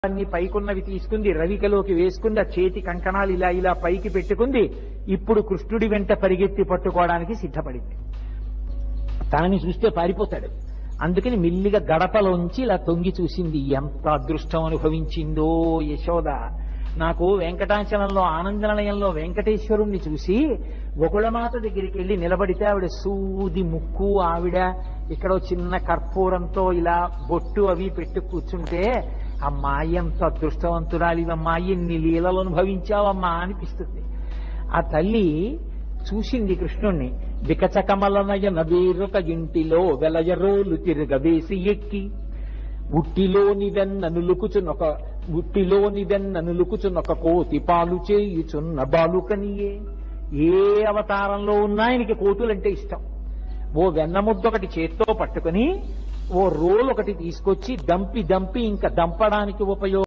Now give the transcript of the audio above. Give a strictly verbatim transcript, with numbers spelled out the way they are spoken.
అన్ని పైకున్నవి తీసుకుంది, రవికలోకి వేసుకుంది, ఆ చేతి కంకణాలు ఇలా ఇలా పైకి పెట్టుకుంది. ఇప్పుడు కృష్ణుడి వెంట పరిగెత్తి పట్టుకోవడానికి సిద్ధపడింది. తనని చూస్తే పారిపోతాడు. అందుకని మిల్లిగా గడపలోంచి ఇలా తొంగి చూసింది. ఎంత అదృష్టం అనుభవించిందో యశోద. నాకు వెంకటాచలంలో ఆనందనిలయంలో వెంకటేశ్వరుణ్ణి చూసి గోకుళమాత దగ్గరికి వెళ్ళి నిలబడితే ఆవిడ సూది ముక్కు, ఆవిడ ఇక్కడ చిన్న కర్పూరంతో ఇలా బొట్టు అవి పెట్టు కూర్చుంటే అమ్మా ఎంత అదృష్టవంతురాలివమ్మా, ఎన్ని లీలలు అనుభవించావమ్మా అనిపిస్తుంది. ఆ తల్లి చూసింది కృష్ణుణ్ణి. వికచకమలనయన వేరొక ఇంటిలో వెలయరోలు తిరగవేసి ఎక్కి ఉట్టిలోని వెన్ననులుకుచున్నొక ఉట్టిలోని వెన్ననులుకుచున్నొక కోతి పాలు చేయుచున్న బాలుకనియే. ఏ అవతారంలో ఉన్నా ఆయనకి కోతులంటే ఇష్టం. ఓ వెన్నముద్దొకటి చేత్తో పట్టుకుని ఓ రోల్ ఒకటి తీసుకొచ్చి దంపి దంపి ఇంకా దంపడానికి ఉపయోగ